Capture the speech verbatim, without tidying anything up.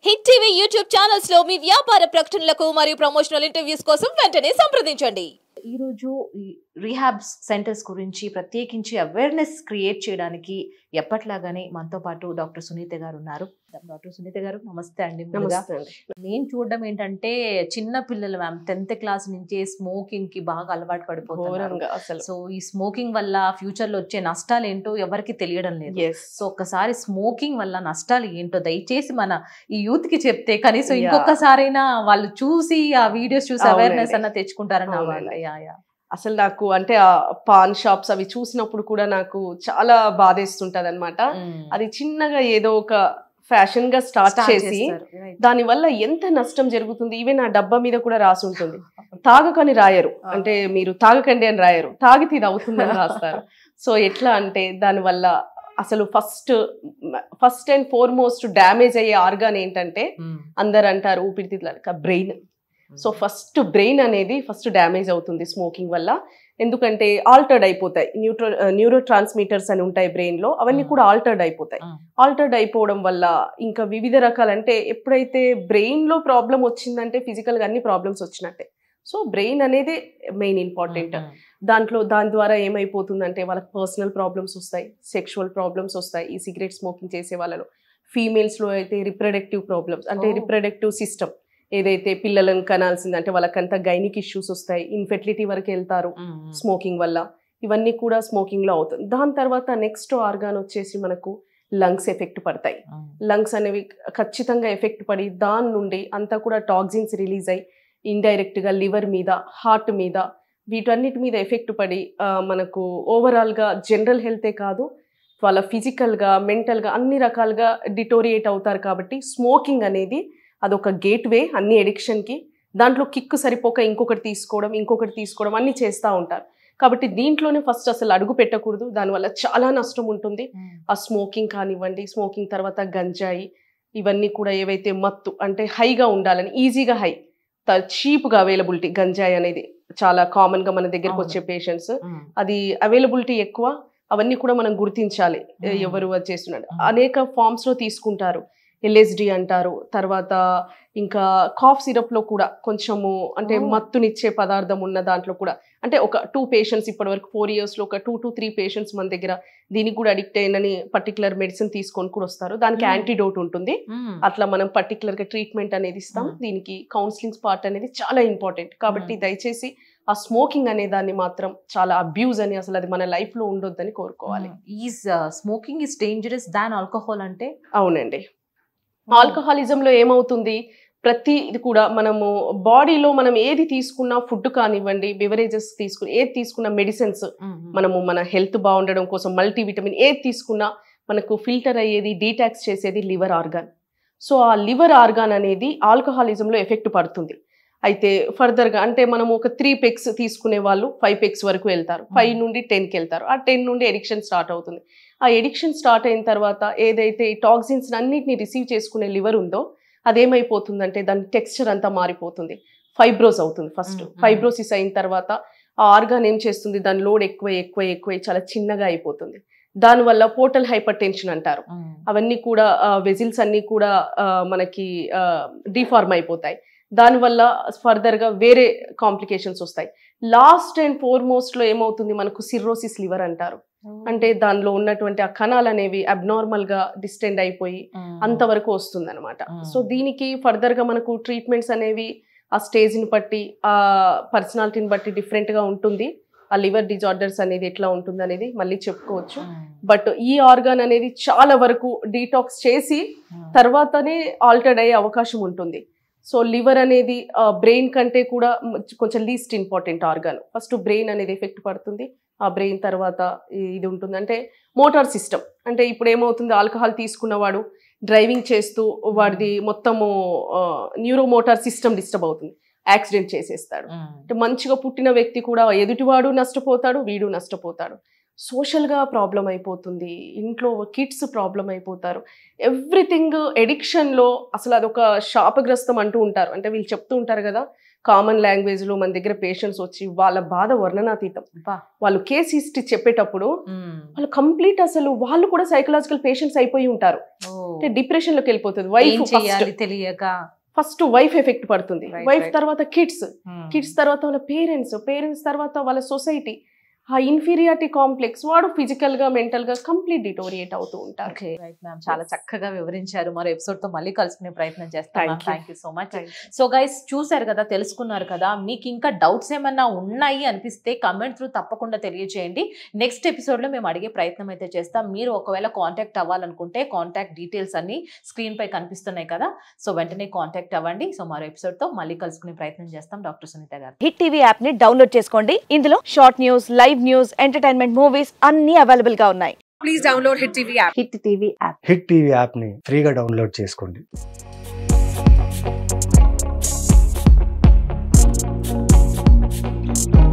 Hit TV YouTube channels లో మీ వ్యాపార ప్రకటనలకు మరియు ప్రమోషనల్ ఇంటర్వ్యూస్ కోసం వెంటనే సంప్రదించండి. ఈ రోజు ఈ రీహాబ్ సెంటర్స్ గురించి ప్రత్యేకించి అవేర్నెస్ క్రియేట్ చేయడానికి ఎప్పట్లాగానే మనతో పాటు డాక్టర్ సునీత గారు ఉన్నారు. డాక్టర్ సునీత గారు నమస్తే అండి. నేను చూడడం ఏంటంటే చిన్న పిల్లలు మ్యామ్ టెన్త్ క్లాస్ నుంచి స్మోకింగ్ కి బాగా అలవాటు పడిపోతున్నారు. సో ఈ స్మోకింగ్ వల్ల ఫ్యూచర్ లో వచ్చే నష్టాలు ఏంటో ఎవరికి తెలియడం లేదు. సో ఒక్కసారి స్మోకింగ్ వల్ల నష్టాలు ఏంటో దయచేసి మన ఈ యూత్ కి చెప్తే కనీసం ఇంకొకసారైనా వాళ్ళు చూసి ఆ వీడియోస్ చూసి అవేర్నెస్ అన్న తెచ్చుకుంటారని నా వాళ్ళ. అసలు నాకు అంటే ఆ పాన్ షాప్స్ అవి చూసినప్పుడు కూడా నాకు చాలా బాధేస్తుంటది అనమాట. అది చిన్నగా ఏదో ఒక ఫ్యాషన్ గా స్టార్ట్ చేసి దాని వల్ల ఎంత నష్టం జరుగుతుంది. ఈవెన్ ఆ డబ్బా మీద కూడా రాసి ఉంటుంది, తాగకని రాయరు, అంటే మీరు తాగకండి అని రాయరు, తాగితే ఇది అవుతుందని రాస్తారు. సో ఎట్లా అంటే దాని వల్ల అసలు first first and foremost damage అయ్యే ఆర్గాన్ ఏంటంటే అందరు అంటారు ఊపిరితిత్తుల బ్రెయిన్. సో ఫస్ట్ బ్రెయిన్ అనేది ఫస్ట్ డ్యామేజ్ అవుతుంది స్మోకింగ్ వల్ల. ఎందుకంటే ఆల్టర్డ్ అయిపోతాయి, న్యూట్రో న్యూరో ట్రాన్స్మిటర్స్ అని ఉంటాయి బ్రెయిన్ లో, అవన్నీ కూడా ఆల్టర్డ్ అయిపోతాయి. ఆల్టర్డ్ అయిపోవడం వల్ల ఇంకా వివిధ రకాలంటే ఎప్పుడైతే బ్రెయిన్ లో ప్రాబ్లం వచ్చిందంటే ఫిజికల్ గా అన్ని ప్రాబ్లమ్స్ వచ్చినట్టే. సో బ్రెయిన్ అనేది మెయిన్ ఇంపార్టెంట్. దాంట్లో దాని ద్వారా ఏమైపోతుందంటే వాళ్ళకి పర్సనల్ ప్రాబ్లమ్స్ వస్తాయి, సెక్షువల్ ప్రాబ్లమ్స్ వస్తాయి. ఈ సిగరెట్ స్మోకింగ్ చేసే వాళ్ళలో ఫీమేల్స్ లో అయితే రిప్రొడక్టివ్ ప్రాబ్లమ్స్, అంటే రిప్రొడక్టివ్ సిస్టమ్ ఏదైతే పిల్లలను కనాల్సింది అంటే వాళ్ళకంతా గైనిక్ ఇష్యూస్ వస్తాయి, ఇన్ఫెర్టిలిటీ వరకు వెళ్తారు స్మోకింగ్ వల్ల. ఇవన్నీ కూడా స్మోకింగ్ లో అవుతుంది. దాని తర్వాత నెక్స్ట్ ఆర్గాన్ వచ్చేసి మనకు లంగ్స్ ఎఫెక్ట్ పడతాయి. లంగ్స్ అనేవి ఖచ్చితంగా ఎఫెక్ట్ పడి దాని నుండి అంతా కూడా టాక్సిన్స్ రిలీజ్ అయ్యి ఇండైరెక్ట్ గా లివర్ మీద, హార్ట్ మీద, వీటన్నిటి మీద ఎఫెక్ట్ పడి మనకు ఓవరాల్ గా జనరల్ హెల్తే కాదు వాళ్ళ ఫిజికల్ గా మెంటల్ గా అన్ని రకాలుగా డిటోరియేట్ అవుతారు. కాబట్టి స్మోకింగ్ అనేది అదొక గేట్వే అన్ని ఎడిక్షన్కి. దాంట్లో కిక్ సరిపోక ఇంకొకటి తీసుకోవడం ఇంకొకటి తీసుకోవడం అన్ని చేస్తూ ఉంటారు. కాబట్టి దీంట్లోనే ఫస్ట్ అసలు అడుగు పెట్టకూడదు, దానివల్ల చాలా నష్టం ఉంటుంది. ఆ స్మోకింగ్ కానివ్వండి, స్మోకింగ్ తర్వాత గంజాయి, ఇవన్నీ కూడా ఏవైతే మత్తు అంటే హైగా ఉండాలని, ఈజీగా హై, చీప్గా అవైలబిలిటీ, గంజాయి అనేది చాలా కామన్గా మన దగ్గరకు వచ్చే పేషెంట్స్, అది అవైలబిలిటీ ఎక్కువ. అవన్నీ కూడా మనం గుర్తించాలి ఎవరు అది చేస్తున్నారు. అనేక ఫామ్స్లో తీసుకుంటారు. ఎల్ఎస్డి అంటారు, తర్వాత ఇంకా కాఫ్ సిరప్లో కూడా కొంచెము అంటే మత్తునిచ్చే పదార్థం ఉన్న దాంట్లో కూడా, అంటే ఒక టూ పేషెంట్స్ ఇప్పటి వరకు ఫోర్ ఇయర్స్లో ఒక టూ టు త్రీ పేషెంట్స్ మన దగ్గర దీనికి కూడా అడిక్ట్ అయినని పర్టికులర్ మెడిసిన్ తీసుకొని కూడా వస్తారు. దానికి యాంటీడోట్ ఉంటుంది, అట్లా మనం పర్టికులర్గా ట్రీట్మెంట్ అనేది ఇస్తాం. దీనికి కౌన్సిలింగ్ పార్ట్ అనేది చాలా ఇంపార్టెంట్. కాబట్టి దయచేసి ఆ స్మోకింగ్ అనే దాన్ని మాత్రం చాలా అబ్యూజ్ అని, అసలు అది మన లైఫ్ లో ఉండొద్దని కోరుకోవాలి. Is smoking is dangerous than alcohol అంటే? అవునండి. ఆల్కహాలిజంలో ఏమవుతుంది, ప్రతి ఇది కూడా మనము బాడీలో మనం ఏది తీసుకున్నా, ఫుడ్ కానివ్వండి, బెవరేజెస్ తీసుకుని ఏది తీసుకున్నా, మెడిసిన్స్ మనము మన హెల్త్ బాగుండడం కోసం మల్టీవిటమిన్ ఏది తీసుకున్నా మనకు ఫిల్టర్ అయ్యేది, డీటాక్స్ చేసేది లివర్ ఆర్గాన్. సో ఆ లివర్ ఆర్గాన్ అనేది ఆల్కహాలిజంలో ఎఫెక్ట్ పడుతుంది. అయితే ఫర్దర్గా అంటే మనము ఒక త్రీ పెక్స్ తీసుకునే వాళ్ళు ఫైవ్ పెక్స్ వరకు వెళ్తారు, ఫైవ్ నుండి టెన్కి వెళ్తారు. ఆ టెన్ నుండి ఎడిక్షన్ స్టార్ట్ అవుతుంది. ఆ ఎడిక్షన్ స్టార్ట్ అయిన తర్వాత ఏదైతే ఈ టాక్సిన్స్ అన్నిటిని రిసీవ్ చేసుకునే లివర్ ఉందో అదేమైపోతుందంటే దాని టెక్స్చర్ అంతా మారిపోతుంది, ఫైబ్రోస్ అవుతుంది. ఫస్ట్ ఫైబ్రోసిస్ అయిన తర్వాత ఆ ఆర్గాన్ ఏం చేస్తుంది, దాని లోడ్ ఎక్కువ ఎక్కువ ఎక్కువ చాలా చిన్నగా అయిపోతుంది. దానివల్ల పోర్టల్ హైపర్ టెన్షన్ అంటారు, అవన్నీ కూడా వెజిల్స్ అన్నీ కూడా మనకి డిఫార్మ్ అయిపోతాయి. దానివల్ల ఫర్దర్గా వేరే కాంప్లికేషన్స్ వస్తాయి. లాస్ట్ అండ్ ఫోర్మోస్ట్ లో ఏమవుతుంది, మనకు సిర్రోసిస్ లివర్ అంటారు. అంటే దానిలో ఉన్నటువంటి ఆ కణాలు అనేవి అబ్నార్మల్ గా డిస్టెండ్ అయిపోయి అంతవరకు వస్తుంది అనమాట. సో దీనికి ఫర్దర్ గా మనకు ట్రీట్మెంట్స్ అనేవి ఆ స్టేజ్ ని బట్టి, ఆ పర్సనాలిటీని బట్టి డిఫరెంట్ గా ఉంటుంది. ఆ లివర్ డిజార్డర్స్ అనేది ఎట్లా ఉంటుంది అనేది మళ్ళీ చెప్పుకోవచ్చు. బట్ ఈ ఆర్గాన్ అనేది చాలా వరకు డీటాక్స్ చేసి తర్వాతనే ఆల్టర్డ్ అయ్యే అవకాశం ఉంటుంది. సో లివర్ అనేది బ్రెయిన్ కంటే కూడా కొంచెం least important organ. First brain అనేది ఎఫెక్ట్ పడుతుంది, ఆ బ్రెయిన్ తర్వాత ఇది ఉంటుంది. అంటే మోటార్ సిస్టమ్, అంటే ఇప్పుడు ఏమవుతుంది, ఆల్కహాల్ తీసుకున్నవాడు డ్రైవింగ్ చేస్తూ వాడిది మొత్తము న్యూరో మోటార్ సిస్టమ్ డిస్టర్బ్ అవుతుంది, యాక్సిడెంట్ చేసేస్తాడు. అంటే మంచిగా పుట్టిన వ్యక్తి కూడా ఎదుటివాడు నష్టపోతాడు, వీడు నష్టపోతాడు. సోషల్గా ప్రాబ్లం అయిపోతుంది, ఇంట్లో కిడ్స్ ప్రాబ్లం అయిపోతారు. ఎవ్రీథింగ్ ఎడిక్షన్లో అసలు అదొక శాపగ్రస్తం అంటూ ఉంటారు. అంటే వీళ్ళు చెప్తూ ఉంటారు కదా, కామన్ లాంగ్వేజ్ లో మన దగ్గర పేషెంట్స్ వచ్చి వాళ్ళ బాధ వర్ణనాతీతం. వాళ్ళు కేస్ హిస్టరీ చెప్పేటప్పుడు వాళ్ళు కంప్లీట్ అసలు వాళ్ళు కూడా సైకలాజికల్ పేషెంట్స్ అయిపోయి ఉంటారు. అంటే డిప్రెషన్ లోకి వెళ్ళిపోతుంది. వైఫ్ తెలియక ఫస్ట్ వైఫ్ ఎఫెక్ట్ పడుతుంది, వైఫ్ తర్వాత కిడ్స్, కిడ్స్ తర్వాత వాళ్ళ పేరెంట్స్, పేరెంట్స్ తర్వాత వాళ్ళ సొసైటీ. ఆ ఇన్ఫీరియారిటీ కాంప్లెక్స్ వాడు ఫిజికల్ గా మెంటల్ గా కంప్లీట్ డిటోరియేట్ అవుతూ ఉంటారు. చాలా చక్కగా వివరించారు. మరో ఎపిసోడ్ తో మళ్ళీ కలుసుకునే ప్రయత్నం చేస్తాను. Thank you so much. So guys చూసారు కదా, తెలుసుకున్నారు కదా. మీకు ఇంకా డౌట్స్ ఏమన్నా ఉన్నాయి అనిపిస్తే కమెంట్ త్రూ తప్పకుండా తెలియజేయండి. నెక్స్ట్ ఎపిసోడ్ లో మేము అడిగే ప్రయత్నం అయితే చేస్తాం. మీరు ఒకవేళ కాంటాక్ట్ అవ్వాలనుకుంటే కాంటాక్ట్ డీటెయిల్స్ అన్ని స్క్రీన్ పై కనిపిస్తున్నాయి కదా, సో వెంటనే కాంటాక్ట్ అవ్వండి. సో మరో ఎపిసోడ్ తో మళ్ళీ కలుసుకునే ప్రయత్నం చేస్తాం. డాక్టర్ సునీత గారు. హిట్ టీవీ యాప్ ని డౌన్లోడ్ చేసుకోండి. ఇందులో short news, live news, entertainment movies అన్ని అవైలబుల్ గా ఉన్నాయి. Please download hit TV app. Hit TV app hit TV app ని ఫ్రీగా డౌన్లోడ్ చేసుకోండి. Thank you.